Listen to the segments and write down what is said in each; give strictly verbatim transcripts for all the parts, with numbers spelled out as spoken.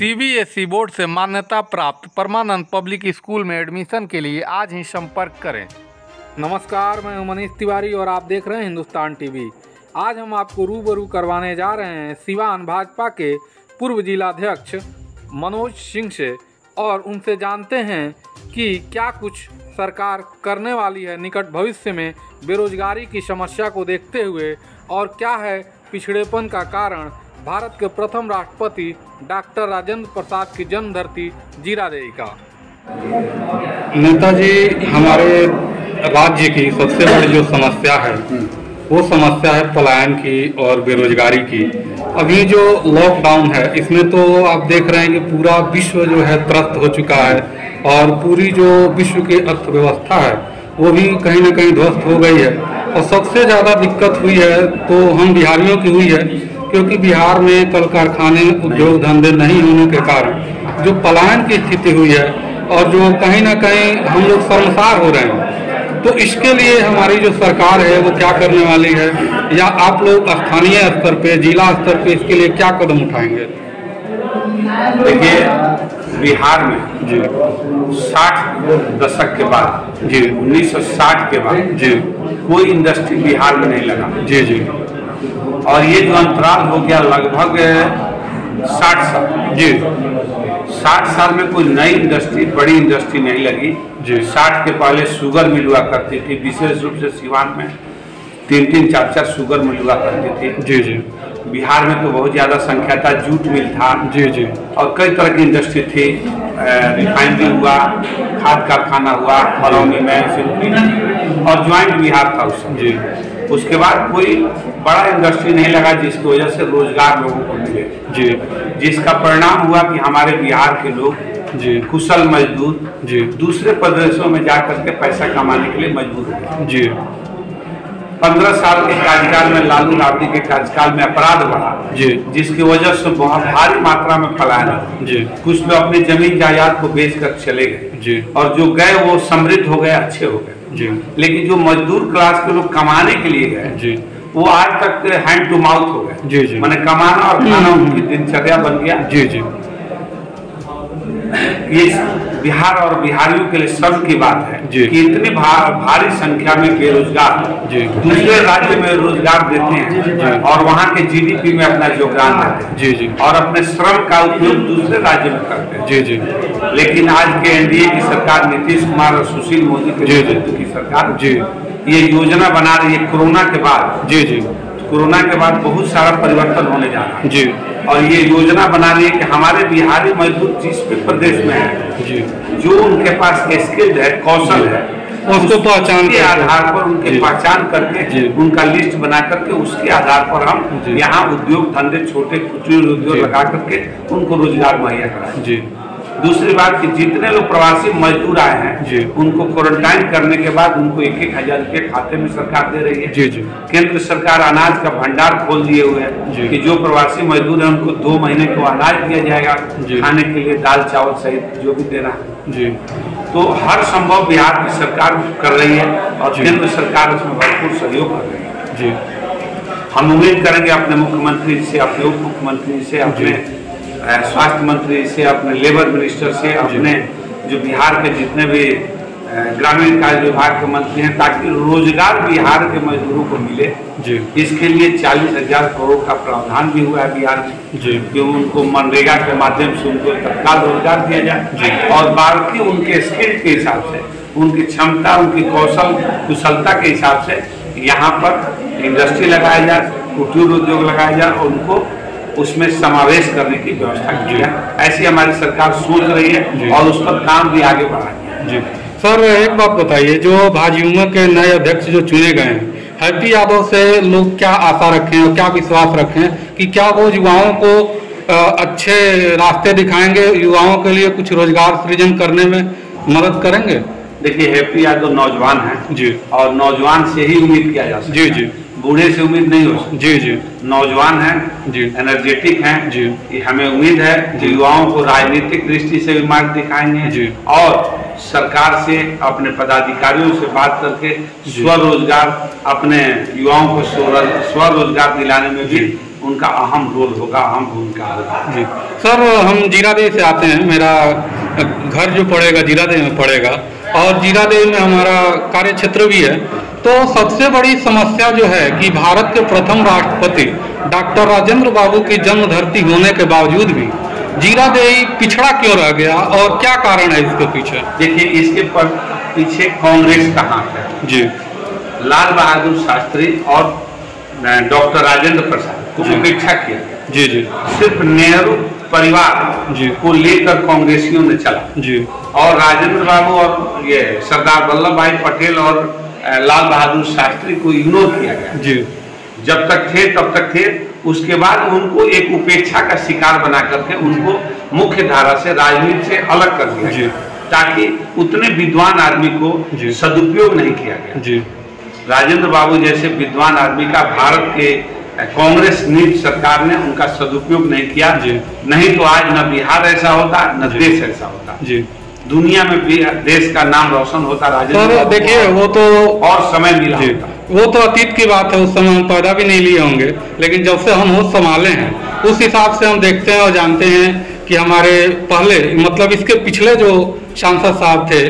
सी B S E board से मान्यता प्राप्त परमानंद पब्लिक स्कूल में एडमिशन के लिए आज ही संपर्क करें। नमस्कार, मैं हूं मनीष तिवारी और आप देख रहे हैं हिंदुस्तान टीवी। आज हम आपको रूबरू करवाने जा रहे हैं सिवान भाजपा के पूर्व जिलाध्यक्ष मनोज सिंह से और उनसे जानते हैं कि क्या कुछ सरकार करने वाली है निकट भविष्य में बेरोजगारी की समस्या को देखते हुए और क्या है पिछड़ेपन का कारण भारत के प्रथम राष्ट्रपति डॉक्टर राजेंद्र प्रसाद की जन्मधरती जीरादेई का। नेताजी, हमारे राज्य की सबसे बड़ी जो समस्या है वो समस्या है पलायन की और बेरोजगारी की। अभी जो लॉकडाउन है इसमें तो आप देख रहे हैं कि पूरा विश्व जो है त्रस्त हो चुका है और पूरी जो विश्व की अर्थव्यवस्था है वो भी कहीं ना कहीं ध्वस्त हो गई है। और सबसे ज़्यादा दिक्कत हुई है तो हम बिहारियों की हुई है, क्योंकि बिहार में कल कारखाने उद्योग धंधे नहीं होने के कारण जो पलायन की स्थिति हुई है और जो कहीं ना कहीं हम लोग शर्मसार हो रहे हैं। तो इसके लिए हमारी जो सरकार है वो क्या करने वाली है, या आप लोग स्थानीय स्तर पे, जिला स्तर पे इसके लिए क्या कदम उठाएंगे? देखिए, बिहार में जी साठ दशक के बाद जी उन्नीस सौ साठ के बाद जी कोई इंडस्ट्री बिहार में नहीं लगा जी जी और ये जो अंतराल हो गया लगभग साठ साल जी साठ साल में कोई नई इंडस्ट्री, बड़ी इंडस्ट्री नहीं लगी जी। साठ के पहले शुगर मिल हुआ करती थी, विशेष रूप से सिवान में तीन तीन चार चार शुगर मिल हुआ करती थी जी जी। बिहार में तो बहुत ज़्यादा संख्या था, जूट मिल था जी जी और कई तरह की इंडस्ट्री थी, रिफाइनरी हुआ, खाद कारखाना हुआ, बरौनी में सिल्पी और ज्वाइंट बिहार था उस समय जी। उसके बाद कोई बड़ा इंडस्ट्री नहीं लगा जिसकी वजह से रोजगार लोगों को मिले जी, जिसका परिणाम हुआ कि हमारे बिहार के लोग जी कुशल मजदूर जी दूसरे प्रदेशों में जाकर के पैसा कमाने के लिए मजबूर हुए जी। पंद्रह साल के कार्यकाल में लालू राबड़ी के कार्यकाल में अपराध बढ़ा जी, जिसकी वजह से बहुत भारी मात्रा में पलायन हुआ जी। कुछ लोग अपनी जमीन जायदाद को बेच कर चले गए जी और जो गए वो समृद्ध हो गए, अच्छे हो गए जी। लेकिन जो मजदूर क्लास के लोग कमाने के लिए गए जी वो आज तक हैंड टू माउथ हो गए जी जी। मैंने कमाना और खाना उनकी दिनचर्या बन गया जी जी। ये बिहार और बिहारियों के लिए सर्व की बात है जी कि इतनी भा, भारी संख्या में बेरोजगार जी दूसरे राज्य में रोजगार देते हैं जी और वहाँ के जी डी पी में अपना योगदान देते हैं जी जी और अपने श्रम का उपयोग दूसरे राज्य में करते हैं जी जी। लेकिन आज के एन डी ए की सरकार, नीतीश कुमार और सुशील मोदी के नेतृत्व की सरकार जी ये योजना बना रही है कोरोना के बाद जी जी। कोरोना के बाद बहुत सारा परिवर्तन होने जा रहा है जी और ये योजना बना रही है कि हमारे बिहारी मजदूर जिस भी प्रदेश में है जी, जो उनके पास स्किल्ड है, कौशल है, उसको पहचान के आधार पर उनकी पहचान करके उनका लिस्ट बना करके उसके आधार पर हम यहाँ उद्योग धंधे, छोटे कुटीर उद्योग लगा करके उनको रोजगार मुहैया कराएं जी। दूसरी बात कि जितने लोग प्रवासी मजदूर आए हैं जी उनको क्वारंटाइन करने के बाद उनको एक एक हजार रुपये खाते में सरकार दे रही है जी जी। केंद्र सरकार अनाज का भंडार खोल दिए हुए है कि जो प्रवासी मजदूर हैं उनको दो महीने को अनाज दिया जाएगा खाने के लिए, दाल चावल सहित जो भी देना है जी। तो हर संभव बिहार की सरकार कर रही है और केंद्र सरकार उसमें भरपूर सहयोग कर रही है जी। हम उम्मीद करेंगे अपने मुख्यमंत्री से, अपने उप मुख्यमंत्री से, अपने स्वास्थ्य मंत्री से, अपने लेबर मिनिस्टर से, अपने जो बिहार के जितने भी ग्रामीण कार्य विभाग के मंत्री हैं, ताकि रोजगार बिहार के मजदूरों को मिले जी। इसके लिए चालीस हजार करोड़ का प्रावधान भी हुआ है बिहार में जी कि उनको मनरेगा के माध्यम से उनको तत्काल रोजगार दिया जाए जी और बाकी उनके स्किल के हिसाब से, उनकी क्षमता, उनकी कौशल कुशलता के हिसाब से यहाँ पर इंडस्ट्री लगाया जाए, कुटीर उद्योग लगाया जाए और उनको उसमें समावेश करने की व्यवस्था की है। ऐसी हमारी सरकार सोच रही है और उस पर काम भी आगे बढ़ा है जी। सर, एक बात बताइए, जो भाजपा के नए अध्यक्ष जो चुने गए हैं हैप्पी यादव से लोग क्या आशा रखें और क्या विश्वास रखें कि क्या वो युवाओं को अच्छे रास्ते दिखाएंगे, युवाओं के लिए कुछ रोजगार सृजन करने में मदद करेंगे? देखिए, हैप्पी यादव नौजवान है जी और नौजवान से ही उम्मीद किया जा सकता है जी जी। बूढ़े से उम्मीद नहीं हो सकती जी जी। नौजवान हैं जी, एनर्जेटिक हैं जी, हमें उम्मीद है कि युवाओं को राजनीतिक दृष्टि से भी मार्ग दिखाएंगे जी और सरकार से, अपने पदाधिकारियों से बात करके स्वरोजगार, अपने युवाओं को स्वरोजगार दिलाने में भी उनका अहम रोल होगा, अहम भूमिका होगा। जी सर, हम जीरादेव से आते हैं, मेरा घर जो पड़ेगा जीरादेव में पड़ेगा और जीरादेव में हमारा कार्य क्षेत्र भी है। तो सबसे बड़ी समस्या जो है कि भारत के प्रथम राष्ट्रपति डॉक्टर राजेंद्र बाबू की जन्म धरती होने के बावजूद भी जीरादेव पिछड़ा क्यों रह गया और क्या कारण है इसके पीछे? देखिए, इसके पर पीछे कांग्रेस का हाथ है जी। लाल बहादुर शास्त्री और डॉक्टर राजेंद्र प्रसाद को उपेक्षा किया गया। जी जी। सिर्फ नेहरू परिवार जी को लेकर कांग्रेसियों ने चला जी, और राजेंद्र बाबू और ये सरदार वल्लभ भाई पटेल और लाल बहादुर शास्त्री को इग्नोर किया गया जी। जब तक थे तब तक थे। उसके बाद उनको एक उपेक्षा का शिकार बना करके उनको मुख्य धारा से, राजनीति से अलग कर दिया गया, ताकि उतने विद्वान आदमी को सदुपयोग नहीं किया गया। जी। राजेंद्र बाबू जैसे विद्वान आदमी का भारत के कांग्रेस नीति सरकार ने उनका सदुपयोग नहीं किया। नहीं तो आज न बिहार ऐसा होता, न देश ऐसा होता। जी। दुनिया में भी देश का नाम रोशन होता। राजेंद्र सर देखिए, वो तो और समय मिला होता। वो तो अतीत की बात है, उस समय हम पैदा भी नहीं लिए होंगे, लेकिन जब से हम होश संभाले हैं उस हिसाब से हम देखते हैं और जानते हैं कि हमारे पहले, मतलब इसके पिछले जो सांसद साहब थे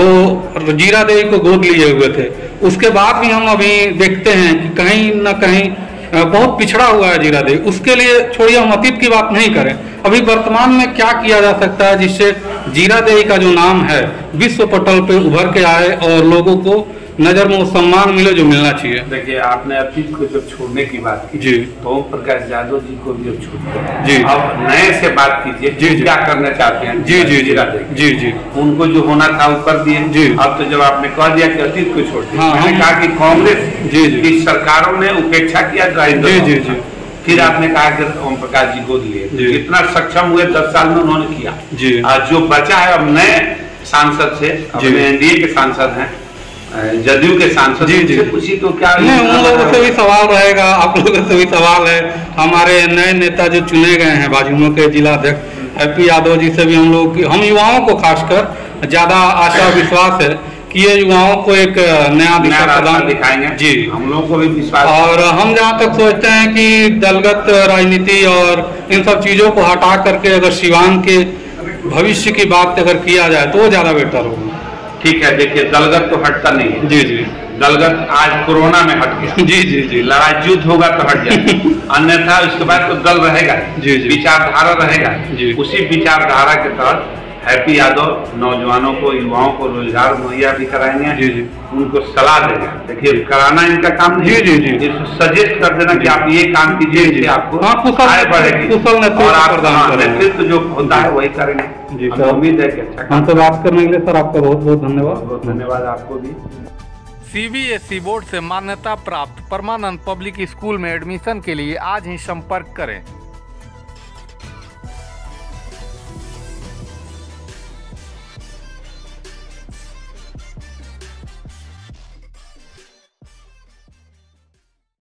वो जीरादेव को गोद लिए हुए थे। उसके बाद भी हम अभी देखते हैं कि कहीं ना कहीं बहुत पिछड़ा हुआ है जीरादेव। उसके लिए छोड़िए, हम अतीत की बात नहीं करें, अभी वर्तमान में क्या किया जा सकता है जिससे जीरादेव का जो नाम है विश्व पटल पे उभर के आए और लोगों को नजर में वो सम्मान मिले जो मिलना चाहिए। देखिए, आपने अतीत को जब छोड़ने की बात की जी, तो ओम प्रकाश यादव जी को भी अब छोड़ते हैं जी। अब नए से बात कीजिए, जी जी, क्या करना चाहते हैं? जी जी जी जी जी। उनको जो होना था वो कर दिए जी। अब तो जब आपने कह दिया कि अतीत को छोड़ दिया, हाँ, मैंने कहा कि कांग्रेस जी जी की सरकारों ने उपेक्षा किया राजेंद्र जी बाबू जी का। जी। फिर आपने कहा कि ओम प्रकाश जी गोद लिए, इतना सक्षम हुए दस साल में उन्होंने किया जी। आज जो बचा है अब नए सांसद से, अपने एनडीए के सांसद हैं, जदयू के सांसद, जी जी, पूछी तो क्या नहीं, उन लोगों से भी सवाल रहेगा, आप लोगों से भी सवाल है। हमारे नए नेता जो चुने गए हैं भाजपा के जिला अध्यक्ष हैप्पी यादव जी से भी हम लोग की, हम युवाओं को खासकर ज्यादा आशा विश्वास है कि ये युवाओं को एक नया दिशा प्रदान दिखाएंगे। जी, हम लोग को भी विश्वास। और हम जहाँ तक सोचते हैं कि दलगत राजनीति और इन सब चीजों को हटा करके अगर सिवान के भविष्य की बात अगर किया जाए तो वो ज्यादा बेहतर होगा। ठीक है, देखिए, दलगत तो हटता नहीं है। जी जी। दलगत आज कोरोना में हट गया। जी जी जी। लड़ाई युद्ध होगा तो हट जाएगा, अन्यथा उसके बाद तो दल रहेगा। जी जी। विचारधारा रहेगा। जी। उसी विचारधारा के तहत हैप्पी यादव नौजवानों को, युवाओं को रोजगार मुहैया भी कराएंगे। जी जी। उनको सलाह देंगे। देखिए, कराना इनका काम नहीं। जी जी जी। सजेस्ट कर देना कि आप ये काम कीजिए, इससे आपको आय बढ़ेगी कुशल और आप नेतृत्व जो होता है वही करेंगे। जी सर, उम्मीद है कि अच्छा। हमसे बात करने के लिए सर आपका बहुत बहुत धन्यवाद। बहुत धन्यवाद आपको भी। सीबीएसई बोर्ड से मान्यता प्राप्त परमानंद पब्लिक स्कूल में एडमिशन के लिए आज ही संपर्क करें।